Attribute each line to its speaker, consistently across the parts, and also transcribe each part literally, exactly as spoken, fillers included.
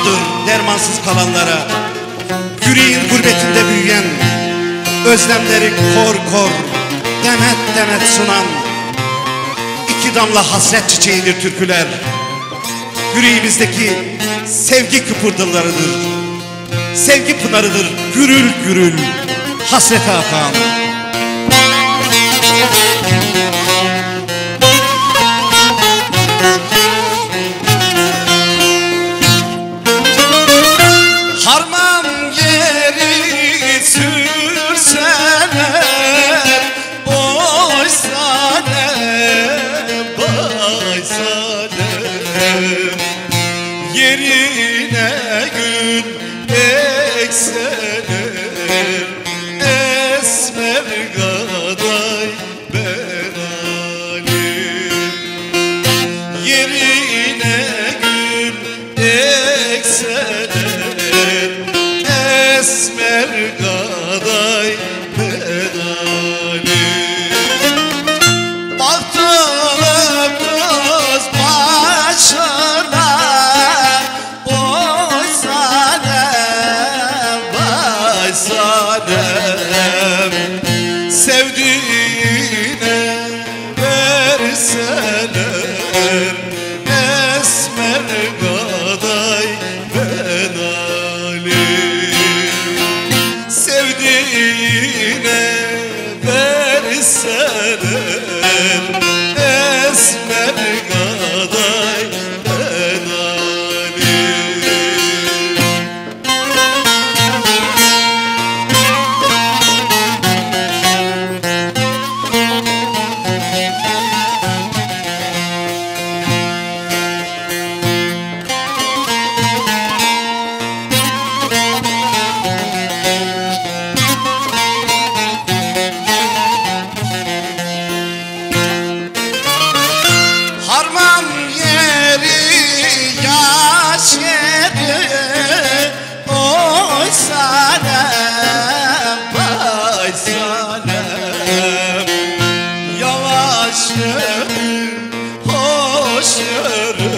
Speaker 1: yoldur dermansız kalanlara. Yüreğin gurbetinde büyüyen, özlemleri kor kor, demet demet sunan iki damla hasret çiçeğidir türküler. Yüreğimizdeki sevgi kıpırdalarıdır, sevgi pınarıdır gürül gürül hasrete akan.
Speaker 2: Harman yeri sürseler, oysa ne baysa ne, yerine gül ekseler, esmer gaday ben alim. Yerine gül ekseler, esmer gaday ben alim. Baktılar kız başına, oysa ne baysa ne, sevdiğine verseler, esmer gaday ben alim. Sevdiğine verseler, esmer gaday ben alim. Harman yeri yaş yeri, oysa ne baysa ne, yavaş yürü, hoş yürü,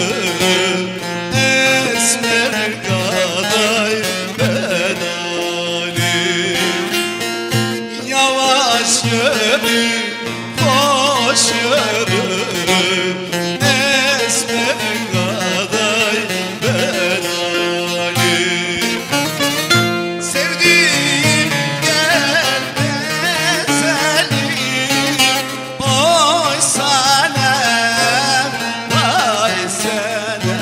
Speaker 2: esmer gaday ben alim. Yavaş yürü, hoş yürü, esmer gaday ben alim. Sevdiğim gelmez elim, oysa ne baysa ne,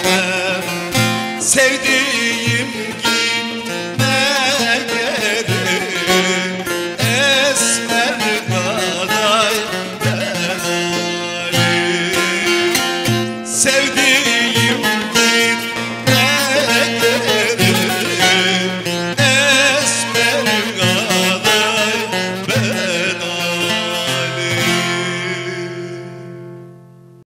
Speaker 2: sevdiğim gitme geri, esmer gaday ben alim. Sevdiğim